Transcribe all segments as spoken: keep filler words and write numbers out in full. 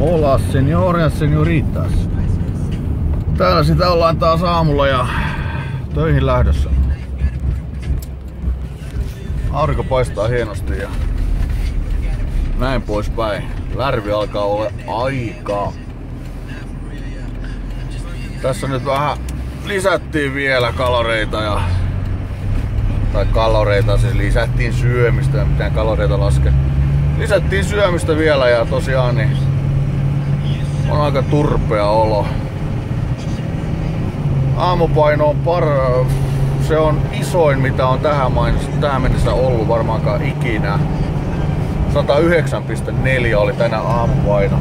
Hola, señores, señoritas. Täällä sitä ollaan taas aamulla ja töihin lähdössä. Aurinko paistaa hienosti ja näin poispäin. Lärvi alkaa olla aikaa. Tässä nyt vähän lisättiin vielä kaloreita ja tai kaloreita, siis lisättiin syömistä ja mitään kaloreita laske. Lisättiin syömistä vielä ja tosiaan niin on aika turpea olo. Aamupaino on par... se on isoin mitä on tähän, mainos, tähän mennessä ollut varmaankaan ikinä. sata yhdeksän pilkku neljä oli tänä aamupaino.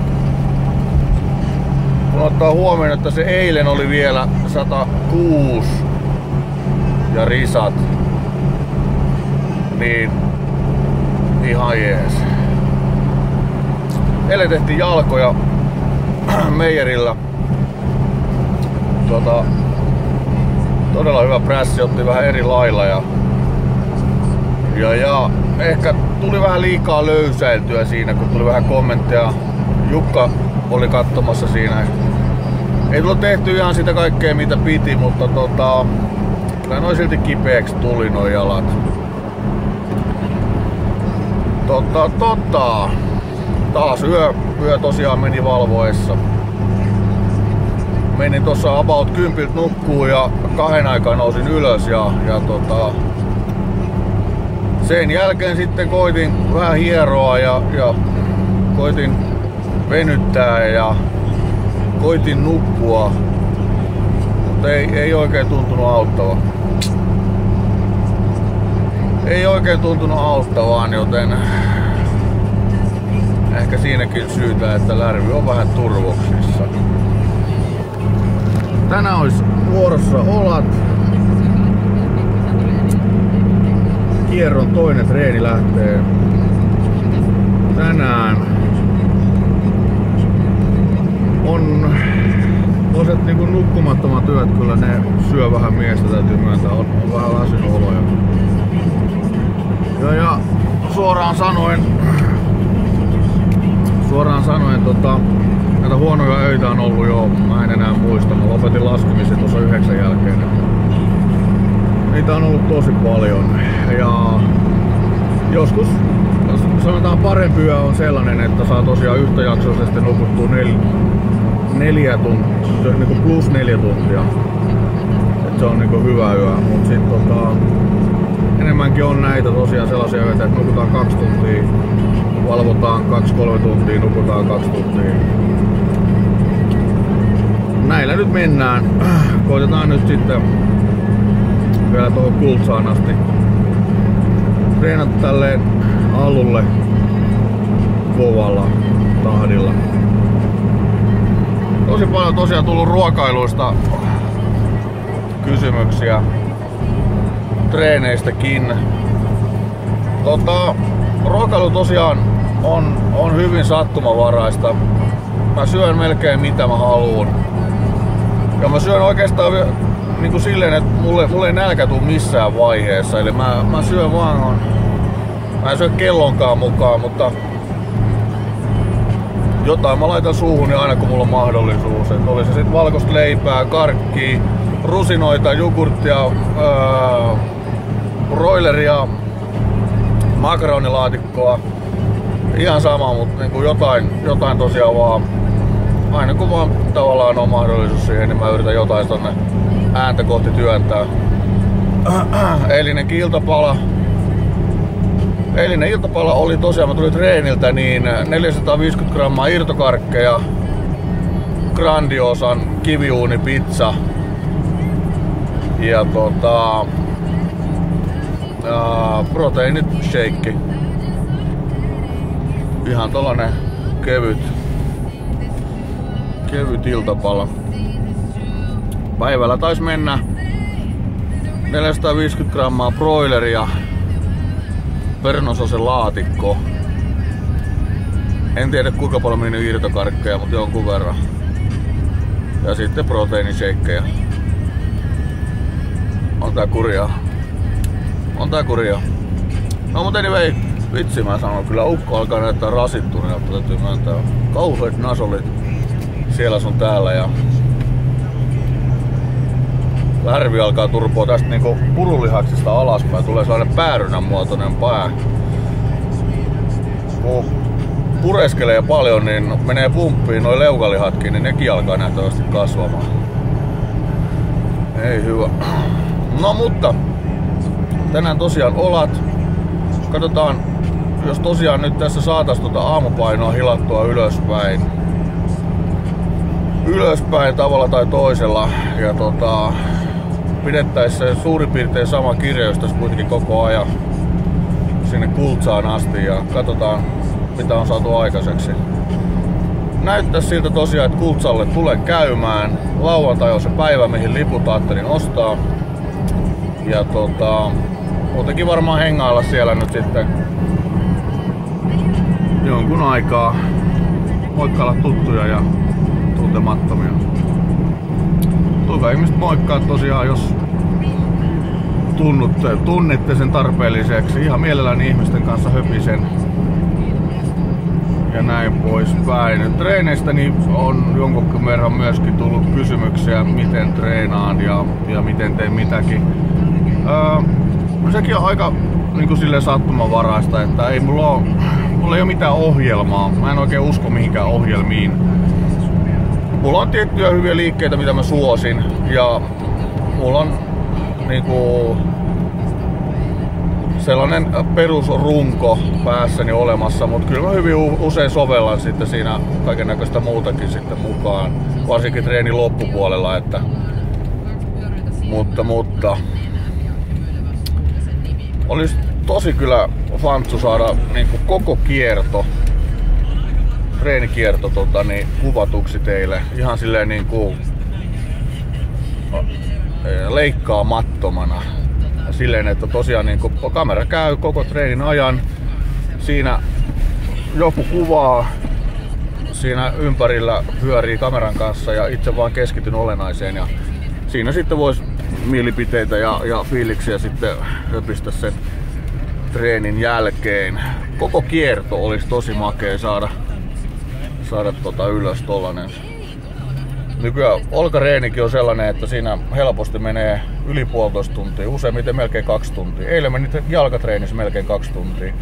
Kun ottaa huomioon, että se eilen oli vielä sata kuusi ja risat, niin ihan jees. Eilen tehtiin jalkoja meijerillä. Tota, todella hyvä prässi, otti vähän eri lailla ja, ja, ja ehkä tuli vähän liikaa löysäiltyä siinä, kun tuli vähän kommentteja. Jukka oli katsomassa siinä. Ei tullut tehty ihan sitä kaikkea mitä piti, mutta tota, kyllä noin silti kipeäksi tuli noi jalat. Tota, tota. Taas yö, yö tosiaan meni valvoessa. Menin tossa about kympiltä nukkuun ja kahden aikaa nousin ylös ja, ja tota, sen jälkeen sitten koitin vähän hieroa ja, ja koitin venyttää ja koitin nukkua, mutta ei, ei oikein tuntunut auttava. Ei oikein tuntunut auttavaan, joten ehkä siinäkin syytä, että lärvi on vähän turvoksissa. Tänään olisi vuorossa Olat. Kierron toinen treeni lähtee tänään. On toiset niinku nukkumattomat työt, kyllä ne syö vähän miestä, täytyy myöntää. On, on vähän väsynyt oloja. Ja, ja suoraan sanoen, suoraan sanoen tota, näitä huonoja öitä on ollut jo, mä en enää muista. Mä lopetin laskemisen tuossa yhdeksän jälkeen. Niitä on ollut tosi paljon. Ja joskus sanotaan parempi yö on sellainen, että saa tosiaan yhtäjaksoisesti nukuttua nel, neljä tuntia, niinku plus neljä tuntia. Et se on niinku hyvä yö. Mut sit tota, enemmänkin on näitä tosiaan sellaisia öitä, että nukutaan kaksi tuntia, valvotaan kaksi kolme tuntia, nukutaan kaksi tuntia. Näillä nyt mennään. Koitetaan nyt sitten vielä tuohon Kultsaan asti treenata tälleen alulle kovalla tahdilla. Tosi paljon tosiaan tullut ruokailuista kysymyksiä, treeneistäkin. Tota, ruokailu tosiaan on, on hyvin sattumavaraista. Mä syön melkein mitä mä haluun. Ja mä syön oikeastaan niin kuin silleen, että mulle, mulle ei nälkä tuu missään vaiheessa. Eli mä, mä syön vaan, mä en syö kellonkaan mukaan, mutta jotain mä laitan suuhun aina kun mulla on mahdollisuus. Et oli se sit valkoista leipää, karkkia, rusinoita, jogurttia, öö, broileria, makaronilaatikkoa. Ihan sama, mutta niin jotain, jotain tosiaan vaan. Aina kun vaan tavallaan on mahdollisuus siihen, niin mä yritän jotain tonne ääntä kohti työntää. Eilinenkin iltapala. Eilinen iltapala oli tosiaan, mä tulin treeniltä, niin neljäsataaviisikymmentä grammaa irtokarkkeja, Grandiosan kiviuunipizza ja tota, ja proteiinit shake. Ihan tollanen kevyt, kevyt iltapala. Päivällä taisi mennä neljäsataaviisikymmentä grammaa broileria, Pernososen laatikko. En tiedä kuinka paljon meni irtokarkkeja, mutta jonkun verran. Ja sitten proteiinishakeja. On tää kurjaa. On tää kurjaa. No mut anyway, Vitsi, mä sanon, kyllä ukko alkaa näyttää rasittuneelta, täytyy myöntää. Kauheet nasolit siellä sun täällä ja lärvi alkaa turpoa tästä niinku purulihaksista alaspäin, tulee sellainen päärynän muotoinen pää. Kun pureskelee paljon, niin menee pumppiin noi leukalihatkin, niin nekin alkaa nähtävästi kasvamaan. Ei hyvä. No mutta tänään tosiaan olat. Katsotaan, jos tosiaan nyt tässä saatais tuota aamupainoa hilattua ylöspäin. Ylöspäin tavalla tai toisella. Ja tota, pidettäis se suurin piirtein sama kirjaus tässä kuitenkin koko ajan sinne Kultsaan asti. Ja katsotaan, mitä on saatu aikaiseksi. Näyttäisi siltä tosiaan, että Kultsalle tulee käymään. Lauantai on se päivä, mihin liput ajattelin ostaa. Ja tota, muutenkin varmaan hengailla siellä nyt sitten jonkun aikaa. Moikkailla tuttuja ja tuntemattomia. Tulkaa ihmiset moikkaa tosiaan, jos tunnutte, tunnette sen tarpeelliseksi. Ihan mielelläni ihmisten kanssa höpisen. Ja näin poispäin. Treeneistä niin on jonkun verran myöskin tullut kysymyksiä, miten treenaan ja, ja miten teen mitäkin. Öö, sekin on aika niin kuin silleen sattumanvaraista, että ei mulla ole, mulla ei ole mitään ohjelmaa. Mä en oikein usko mihinkään ohjelmiin. Mulla on tiettyjä hyviä liikkeitä, mitä mä suosin. Ja mulla on niinku sellainen perusrunko päässäni olemassa, mutta kyllä mä hyvin usein sovellan sitten siinä kaikennäköistä muutakin sitten mukaan, varsinkin treenin loppupuolella, että mutta, mutta olisi tosi kyllä fantsu saada niin kuin koko kierto, treenikierto tota, niin, kuvatuksi teille ihan silleen niin kuin leikkaamattomana. Silleen, että tosiaan niin kun kamera käy koko treenin ajan, siinä joku kuvaa, siinä ympärillä pyörii kameran kanssa ja itse vaan keskityn olennaiseen ja siinä sitten voisi mielipiteitä ja, ja fiiliksiä sitten höpistä sen treenin jälkeen. Koko kierto olisi tosi makea saada, saada tota ylös tollanen. Nykyään olkareenikin on sellainen, että siinä helposti menee yli puolitoista tuntia, useimmiten melkein kaksi tuntia. Eilen meni jalkatreenissä melkein kaksi tuntia.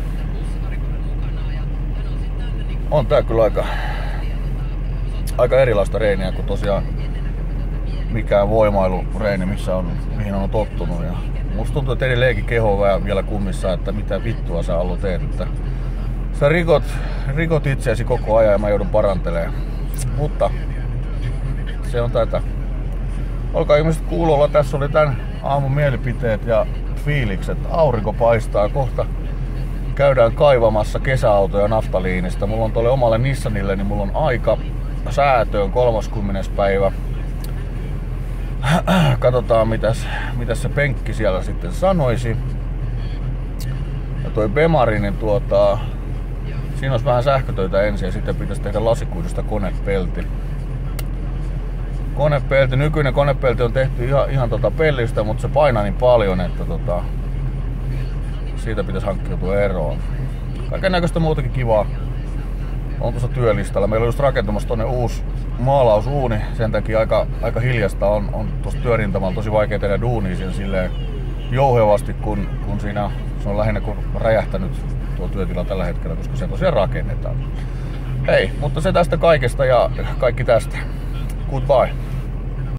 On tää kyllä aika, aika erilaista reeniä kuin tosiaan mikään voimailureeni, missä on, mihin on tottunut. Ja musta tuntuu, että edelleenkin keho on vähän vielä kummissa, että mitä vittua sä Allu teet. Että sä rikot, rikot itseäsi koko ajan ja mä joudun parantelemaan. Mutta se on tätä. Olkaa ihmiset kuulolla. Tässä oli tän aamun mielipiteet ja fiilikset. Aurinko paistaa kohta. Käydään kaivamassa kesäautoja naftaliinista. Mulla on tuolle omalle Nissanille, niin mulla on aika säätöön kolmaskymmenes päivä. Katsotaan mitäs, mitäs se penkki siellä sitten sanoisi. Ja toi Bemari, niin tuota, siinä olisi vähän sähkötöitä ensin ja sitten pitäisi tehdä lasikuidusta konepelti. Konepelti, nykyinen konepelti on tehty ihan, ihan tota pellistä, mutta se painaa niin paljon, että tota, siitä pitäisi hankkiutua eroon. Kaikennäköistä muutakin kivaa on tuossa työlistalla. Meillä on just rakentumassa tonne uusi maalausuuni, sen takia aika, aika hiljasta on, on tuossa työrintamalla tosi vaikea tehdä duunia siinä silleen jouhevasti, kun, kun siinä se on lähinnä kuin räjähtänyt tuo työtila tällä hetkellä, koska se tosiaan rakennetaan. Hei, mutta se tästä kaikesta ja kaikki tästä. Goodbye.